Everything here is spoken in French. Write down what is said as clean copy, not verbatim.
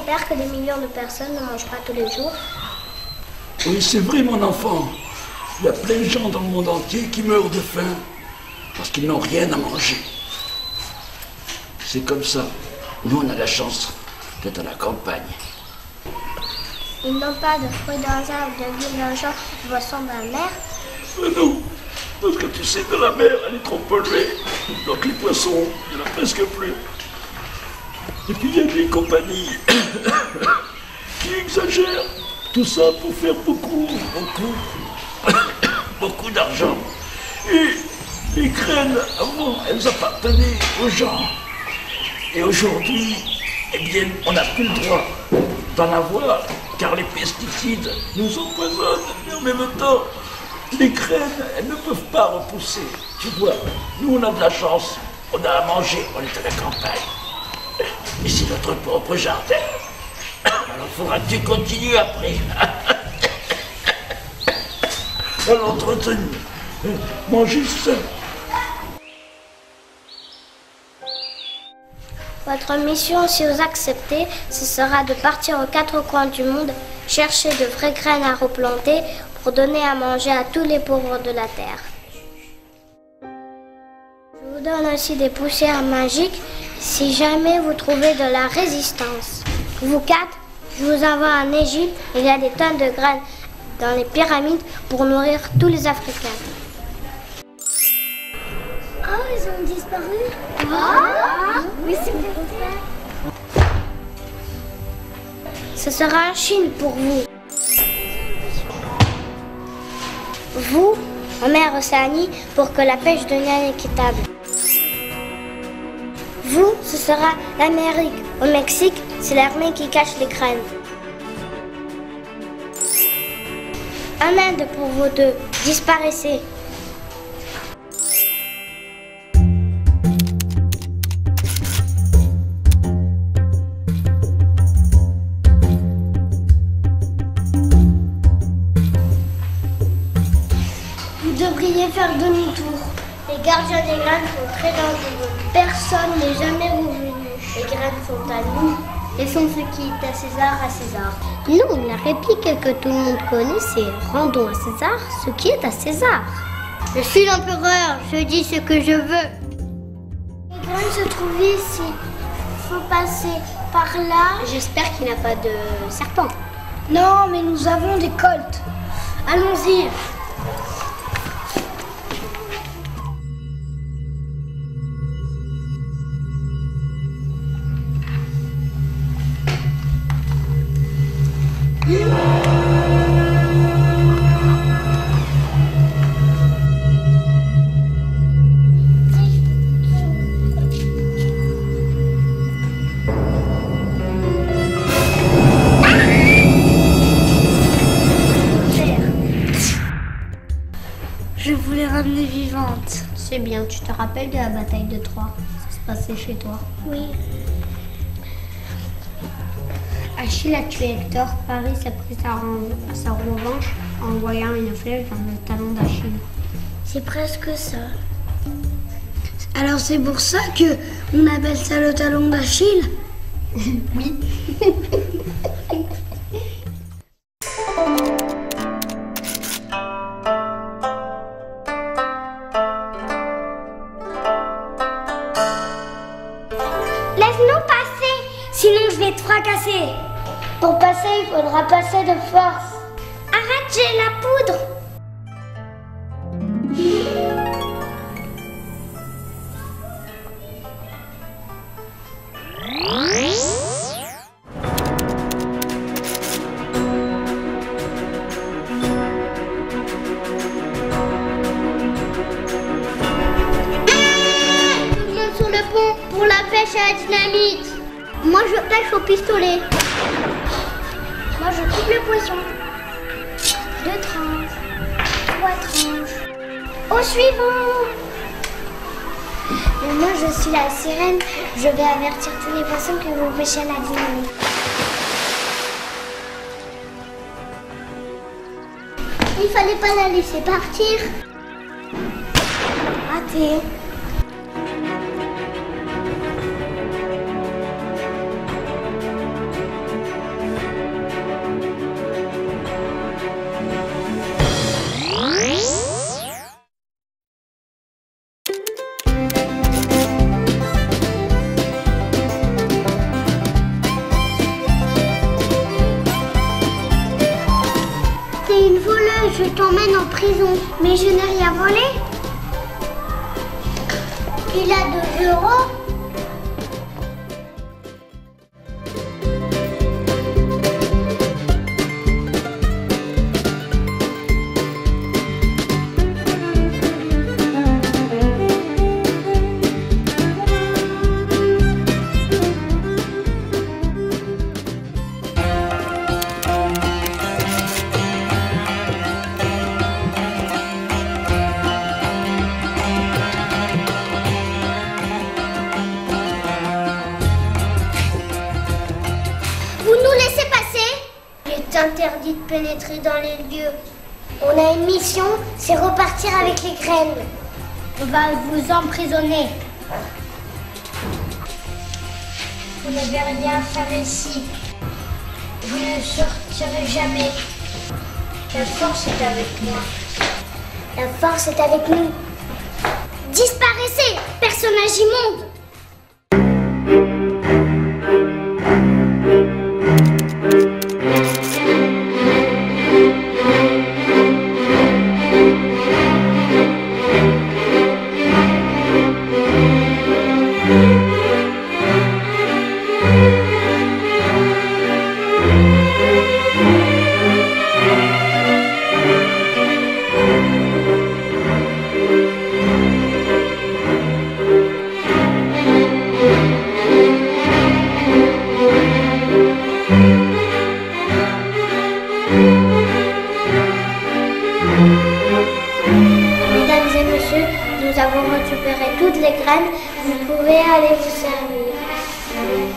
J'espère que des millions de personnes ne mangent pas tous les jours. Oui, c'est vrai, mon enfant. Il y a plein de gens dans le monde entier qui meurent de faim parce qu'ils n'ont rien à manger. C'est comme ça. Nous, on a la chance d'être à la campagne. Ils n'ont pas de fruits dans un ou de l'huile d'un genre de boisson dans la mer. Non, parce que tu sais que la mer, elle est trop polluée. Donc les poissons, il n'y en a presque plus. Et puis il y a des compagnies qui exagèrent. Tout ça pour faire beaucoup d'argent. Et les graines, avant, elles appartenaient aux gens. Et aujourd'hui, eh bien, on n'a plus le droit d'en avoir, car les pesticides nous empoisonnent. Mais en même temps, les graines, elles ne peuvent pas repousser. Tu vois, nous, on a de la chance. On a à manger, on est à la campagne. Et c'est notre propre jardin. Alors, il faudra que tu continues après. À l'entretenir. Manger seul. Votre mission, si vous acceptez, ce sera de partir aux quatre coins du monde, chercher de vraies graines à replanter pour donner à manger à tous les pauvres de la terre. Je vous donne aussi des poussières magiques si jamais vous trouvez de la résistance. Vous quatre, je vous envoie en Égypte, il y a des tonnes de graines dans les pyramides pour nourrir tous les Africains. Oh, ils ont disparu. Ah, oui, c'est vrai. Ce sera en Chine pour vous. Vous, en mer Océanie, pour que la pêche devienne équitable. Vous, ce sera l'Amérique. Au Mexique, c'est l'armée qui cache les graines. En Inde pour vous deux, disparaissez. Vous devriez faire demi-tour. Les gardiens des graines sont très dangereux. Personne n'est jamais revenu. Les graines sont à nous. Laissons ce qui est à César à César. Nous, la réplique que tout le monde connaît, c'est rendons à César ce qui est à César. Je suis l'empereur, je dis ce que je veux. Les graines se trouvent ici. Faut passer par là. J'espère qu'il n'y a pas de serpent. Non, mais nous avons des coltes. Allons-y. Je voulais ramener vivante. C'est bien, tu te rappelles de la bataille de Troie? Ça se passait chez toi. Oui. Achille a tué Hector. Paris a pris sa revanche en envoyant une flèche dans le talon d'Achille. C'est presque ça. Alors c'est pour ça que on appelle ça le talon d'Achille? Oui. Laisse-nous passer, sinon je vais te fracasser. Pour passer, il faudra passer de force. Arrête, j'ai la poudre. Tout le monde sur le pont pour la pêche à la dynamite. Moi je pêche au pistolet. Moi je coupe le poisson. 2 tranches, 3 tranches. Au suivant. Et moi je suis la sirène. Je vais avertir tous les poissons que vous pêchez à la dynamite. Il fallait pas la laisser partir. Raté. en prison. Mais je n'ai rien volé. Il a 2 euros. Interdit de pénétrer dans les lieux. On a une mission, c'est repartir avec les graines. On va vous emprisonner. Vous n'avez rien à faire ici. Vous ne sortirez jamais. La force est avec moi. La force est avec nous. Disparaissez, personnage immonde. Mesdames et messieurs, nous avons récupéré toutes les graines. Vous pouvez aller vous servir.